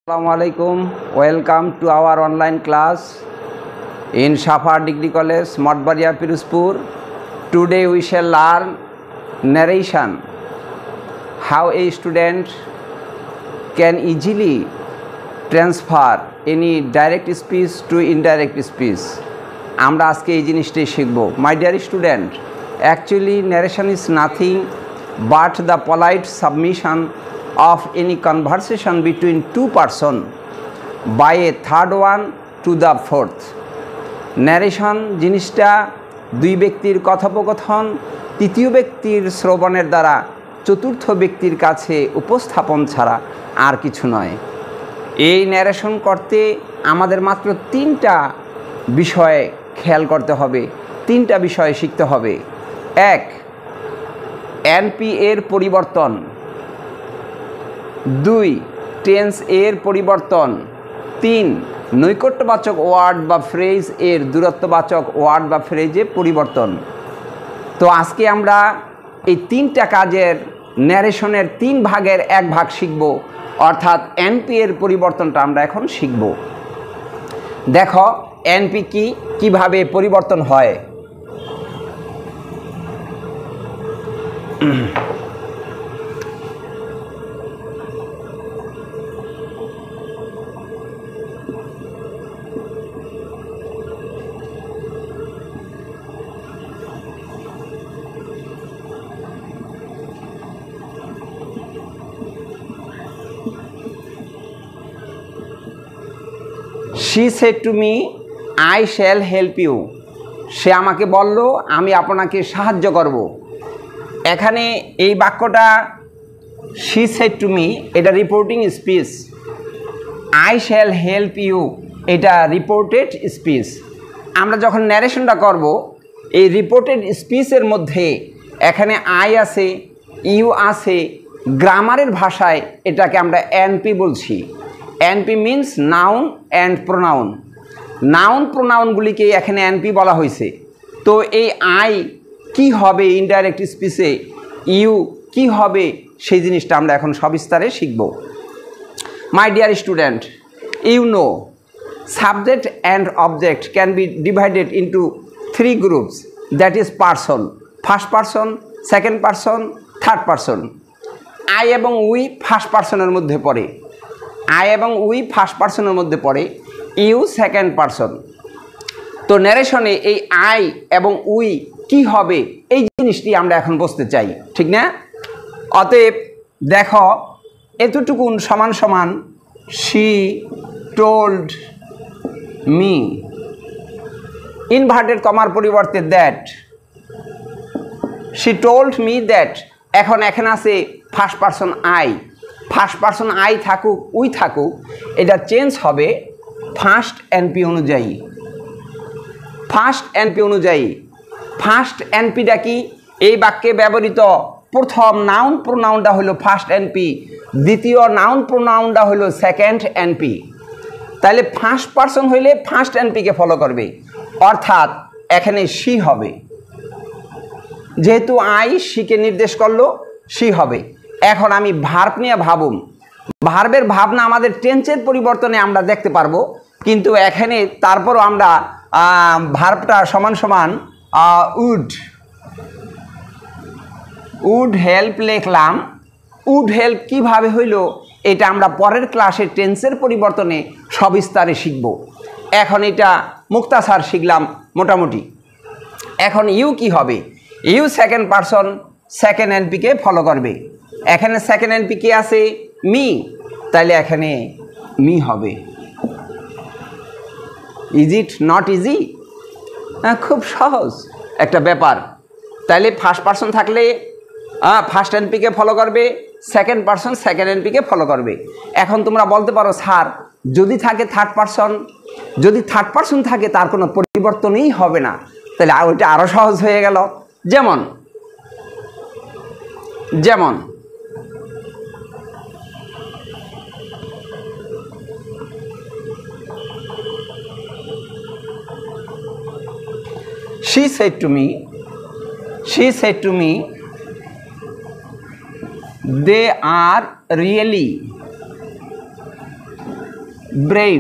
Assalamualaikum. Welcome to our online class in Shafa Degree College, Matbaria, Piruzpur. Today we shall learn narration. How a student can easily transfer any direct speech to indirect speech. আমরা আজকে এই জিনিসটাই শিখব. My dear student, actually narration is nothing but the polite submission of any conversation between two persons by a third one to the fourth. Narration জিনিসটা দুই ব্যক্তির কথোপকথন তৃতীয় ব্যক্তির শ্রবণের দ্বারা চতুর্থ ব্যক্তির কাছে উপস্থাপন ছাড়া আর কিছু নয়। এই ন্যারেশন করতে আমাদের মাত্র তিনটা বিষয় খেয়াল করতে হবে, তিনটা বিষয় শিখতে হবে। এক, এনপি এর পরিবর্তন। দুই, টেন্স এর পরিবর্তন। তিন, নৈকট্যবাচক ওয়ার্ড বা ফ্রেজ এর দূরত্ববাচক ওয়ার্ড বা ফ্রেজে পরিবর্তন। তো আজকে আমরা এই তিনটা কাজের ন্যারেশনের তিন ভাগের এক ভাগ শিখব, অর্থাৎ এনপি এর পরিবর্তনটা আমরা এখন শিখব। দেখো এনপি কিভাবে পরিবর্তন হয়। She said to me, I shall help you. সে আমাকে বলল আমি আপনাকে সাহায্য করব। এখানে এই বাক্যটা she said to me এটা reporting speech, I shall help you এটা রিপোর্টেড স্পিচ। আমরা যখন ন্যারেশনটা করব এই রিপোর্টেড স্পিচের মধ্যে এখানে আই আছে, ইউ আছে, গ্রামারের ভাষায় এটাকে আমরা এনপি বলছি। NP means noun and pronoun. Noun প্রোনাউনগুলিকে এখানে এনপি বলা হয়েছে। তো এই আই কি হবে ইনডাইরেক্ট স্পিচে, ইউ কি হবে সেই জিনিসটা আমরা এখন সবিস্তারে শিখব। My dear student, you know subject and object can be divided into three groups, that is person, first person, second person, third person. I এবং উই ফার্স্ট পারসনের মধ্যে পড়ে, আই এবং উই ফার্স্ট পারসনের মধ্যে পড়ে, ইউ সেকেন্ড পারসন। তো ন্যারেশনে এই আই এবং উই কি হবে এই জিনিসটি আমরা এখন বুঝতে চাই, ঠিক না? অতএব দেখো এতটুকুন সমান সমান শি টোল্ড মি, ইনভার্টেড কমার পরিবর্তে that, she told me that. এখন এখানে আছে first person I, first person I থাকুক উই থাকুক, এটা চেঞ্জ হবে ফার্স্ট এনপি অনুযায়ী। ফার্স্ট এনপি অনুযায়ী ফার্স্ট এনপিটা কি? এই বাক্যে ব্যবহৃত প্রথম নাউন প্রোনাউনটা হলো ফার্স্ট এনপি, দ্বিতীয় নাউন প্রোনাউনটা হলো সেকেন্ড এনপি। তাহলে ফার্স্ট পারসন হইলে ফার্স্ট এনপিকে ফলো করবে, অর্থাৎ এখানে শি হবে। যেহেতু আই শিকে নির্দেশ করলো, শি হবে। এখন আমি ভার্ব নিয়ে ভাবুন। ভার্বের ভাবনা আমাদের টেন্সের পরিবর্তনে আমরা দেখতে পারবো, কিন্তু এখানে তারপরও আমরা ভার্বটা সমান সমান উড হেল্প লিখলাম। উড হেল্প কিভাবে হইল এটা আমরা পরের ক্লাসে টেন্সের পরিবর্তনে সবিস্তারে শিখব। এখন এটা মুক্তাসার শিখলাম মোটামুটি। এখন ইউ কি হবে? ইউ সেকেন্ড পারসন সেকেন্ড এনপিকে ফলো করবে। এখানে সেকেন্ড এনপি কে আছে? মি, তাইলে এখানে মি হবে। Is it not easy? খুব সহজ একটা ব্যাপার। তাইলে ফার্স্ট পারসন থাকলে ফার্স্ট এনপিকে ফলো করবে, সেকেন্ড পারসন সেকেন্ড এনপিকে ফলো করবে। এখন তোমরা বলতে পারো স্যার যদি থাকে থার্ড পারসন, যদি থার্ড পারসন থাকে তার কোনো পরিবর্তনই হবে না, তাহলে ওইটা আরও সহজ হয়ে গেল। যেমন যেমন she said to me they are really brave,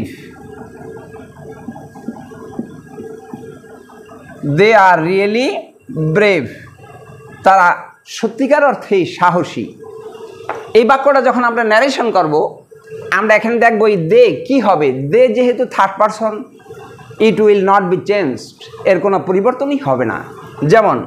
they are really brave, তারা সত্যিকার অর্থেই সাহসী। এই বাক্যটা যখন আমরা ন্যারেশন করব, আমরা এখানে দেখব এই দে কী হবে। দে যেহেতু third person, it will not be changed, এর কোনো পরিবর্তনই হবে না। যেমন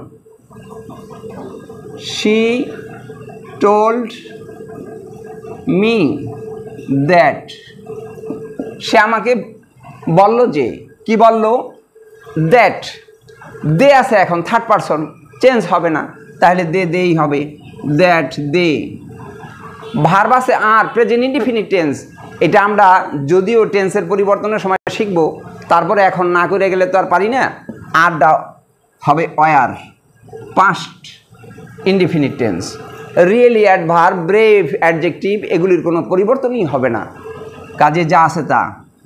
শি টোল্ড মি দ্যাট, সে আমাকে বলল যে, কি বলল, দ্যাট, দে আছে এখন থার্ড পারসন, চেঞ্জ হবে না, তাহলে দে দেই হবে, দ্যাট দে। ভার্ব আছে আর, প্রেজেন্ট ইনডিফিনিট টেন্স, এটা আমরা যদিও টেন্সের পরিবর্তনের সময় শিখব, তারপরে এখন না করে গেলে তো আর পারি না। আরটা হবে were, past indefinite tense. Really adverb, brave adjective, এগুলির কোনো পরিবর্তনই হবে না, কাজে যা আছে তা।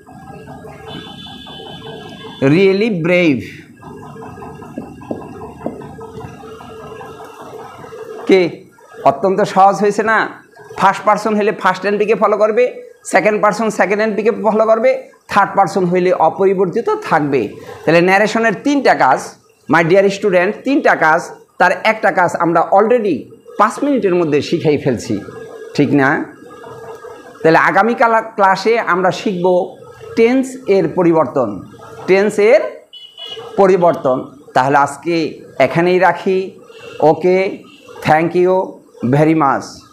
রিয়েলি ব্রেভ, কে অত্যন্ত সহজ হয়েছে না। ফার্স্ট পারসন হলে ফার্স্ট এনপিকে ফলো করবে, সেকেন্ড পারসন সেকেন্ড এনপিকে ফলো করবে, থার্ড পারসন হইলে অপরিবর্তিত থাকবে। তাহলে ন্যারেশনের 3টা কাজ, মাই ডিয়ার স্টুডেন্ট, 3টা কাজ, তার একটা কাজ আমরা অলরেডি 5 মিনিটের মধ্যে শিখাই ফেলছি, ঠিক না? তাহলে আগামীকাল ক্লাসে আমরা শিখব টেন্স এর পরিবর্তন, টেন্স এর পরিবর্তন। তাহলে আজকে এখানেই রাখি। Okay, thank you very much.